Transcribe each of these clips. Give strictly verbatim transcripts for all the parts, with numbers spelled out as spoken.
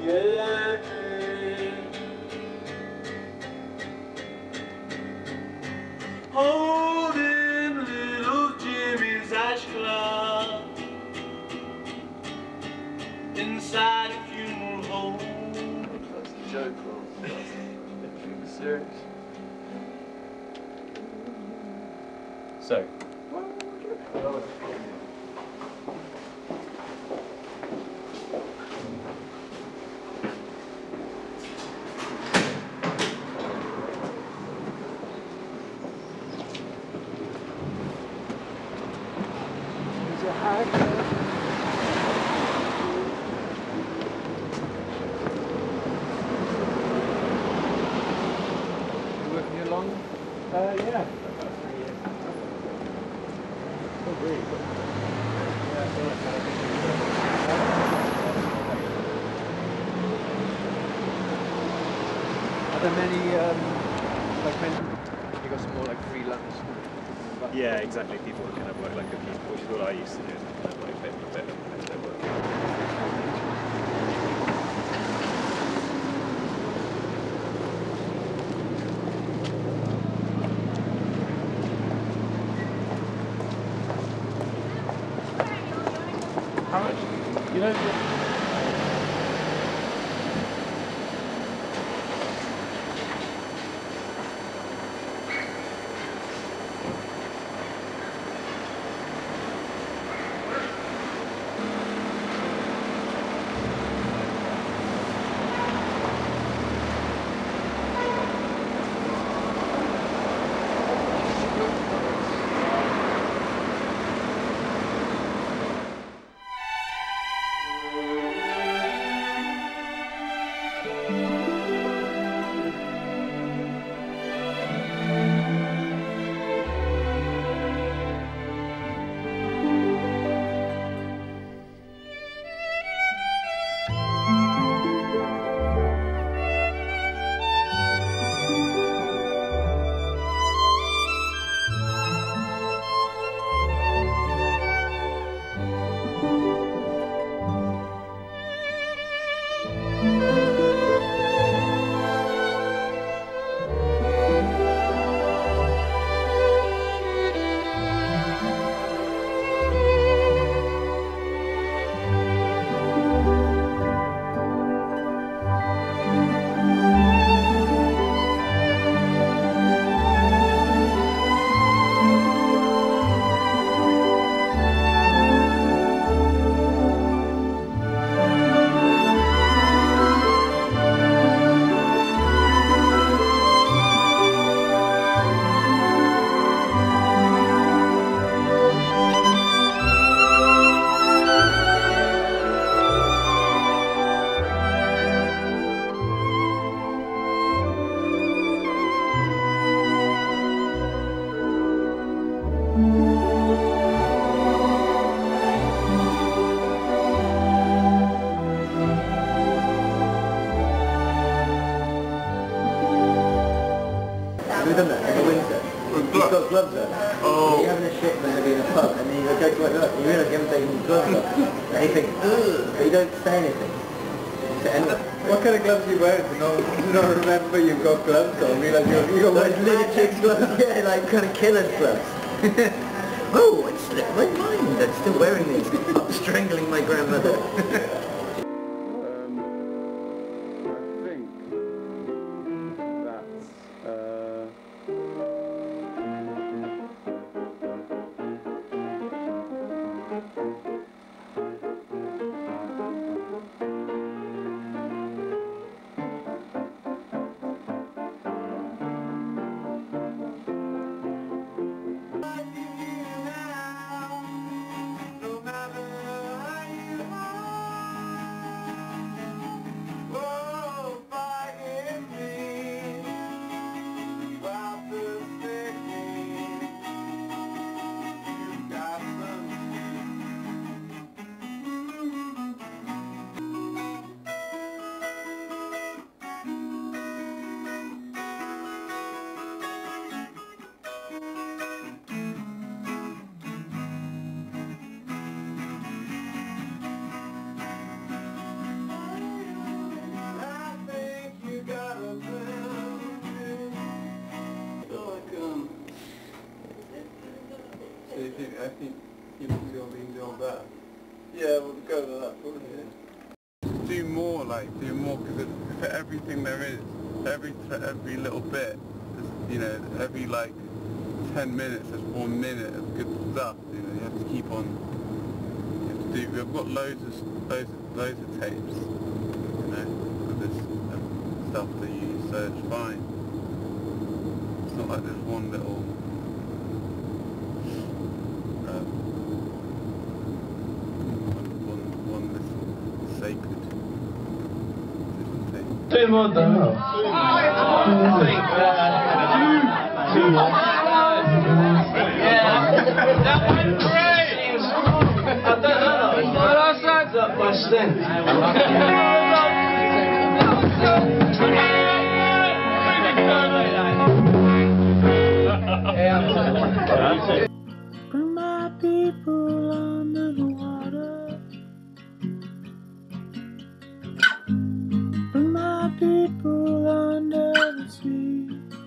get lucky. Holding little Jimmy's ash cloth inside a funeral home. That's a joke, bro. That's serious. So. There's a hag. You working here long? Uh, yeah. About three years. Oh, really? Yeah, I feel like I think Are there many, um, like many, you got some more like freelance? Yeah, exactly. People kind of work like a people, which is what I used to do. Kind of like a bit, a bit of their work. How much? You know. We've done that in the winter. You've got gloves on. Oh. You're having a shit when you're in a pub and then you go to work and you realise you haven't taken your gloves off. And you think, ugh, but you don't say anything. So anyway. What kind of gloves are you wearing to not, not remember you've got gloves on? Realise you're, you're Those wearing little chicks gloves, yeah, like kind of killer's gloves. Oh, it slipped my mind. I'm still wearing these. I'm strangling my grandmother. Um, I think that's, uh... think, I think you can do being doing better. Yeah, we'll go to that point, yeah. Do more, like, do more, because for everything there is, every every little bit, you know, every like ten minutes, there's one minute of good stuff, you know, you have to keep on, you have to do, we've got loads of, loads of, loads of tapes, you know, of this uh, stuff to use, so it's fine. It's not like there's one little, um, one, one, one little sacred little thing. Two more down. Two more. That went great! I don't know. What else adds up my stint? Bring my people under the water. Bring my people under the sea.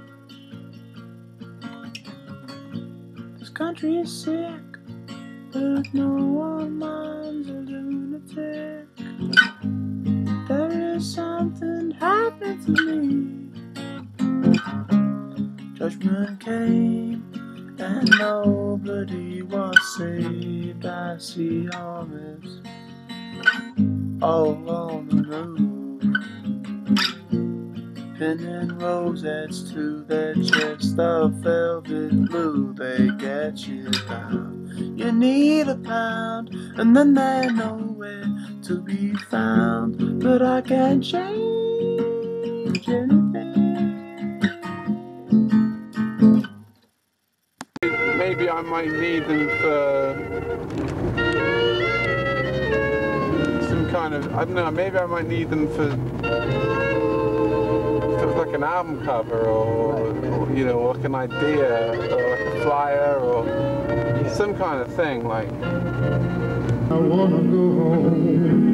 This country is sick, but no one minds a lunatic. There is something happening to me. Judgment came and nobody was saved. I see armies all on the move, pinning rosettes to their chest of velvet blue. They get you down, you need a pound, and then they're nowhere to be found. But I can't change anything. Maybe I might need them for some kind of, I don't know, maybe I might need them for, for like an album cover or, or, you know, like an idea or like a flyer or yeah. Some kind of thing, like. I wanna go home.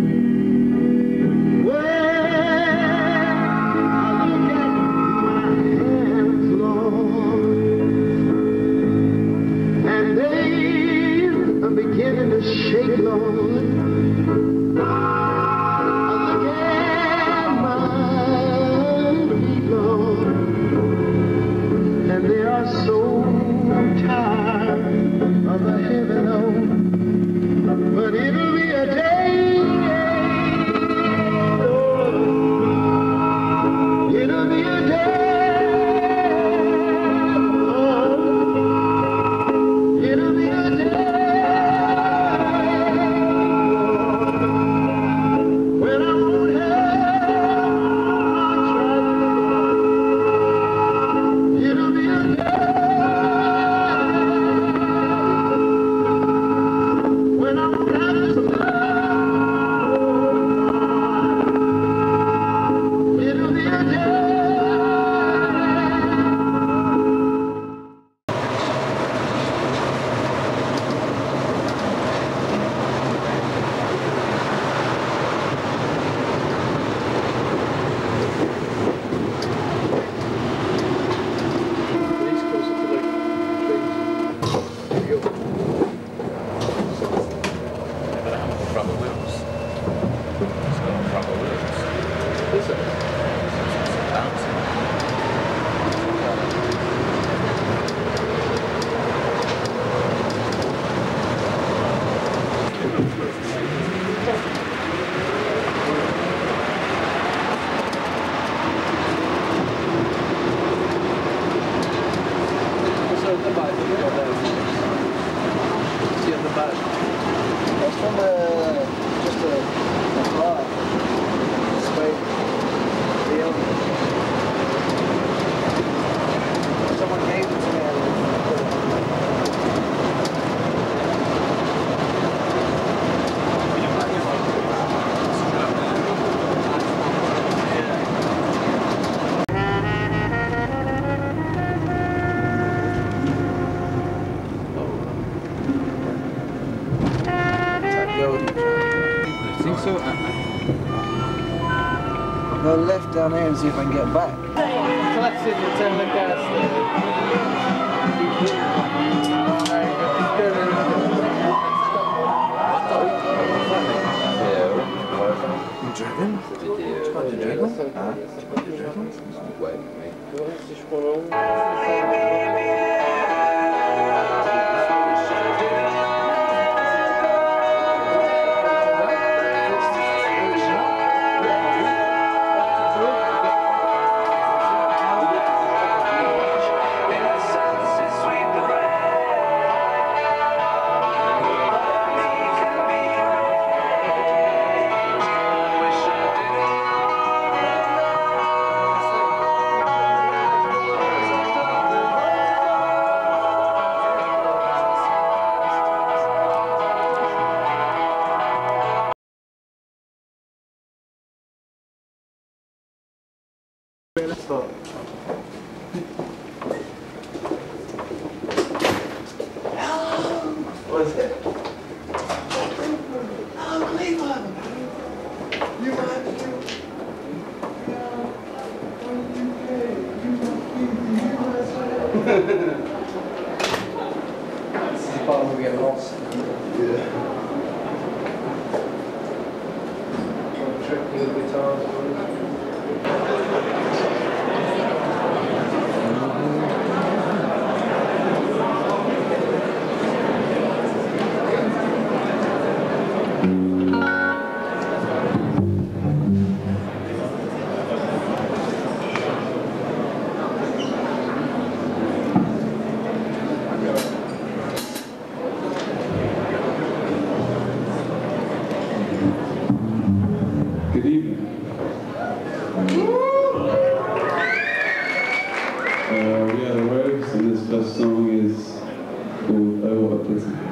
Shake, Lord. I look at my feet, Lord, and they are so tired of the heavy load. But it'll be a day, Lord. It'll be a day, Lord. It'll be a day. Go left down there and see if I can get back. Clutch it, you turn the gas. Alright, good. Tu prends du dragon? Hein? Tu prends du dragon? Ouais, mais si je prends long, Let's start. What is it? Oh, Cleveland! You might you. this is the part where we get lost. Yeah. Tricky with guitars. Good evening. Uh, we are the Rogues, and this first song is called Oh What a Pity.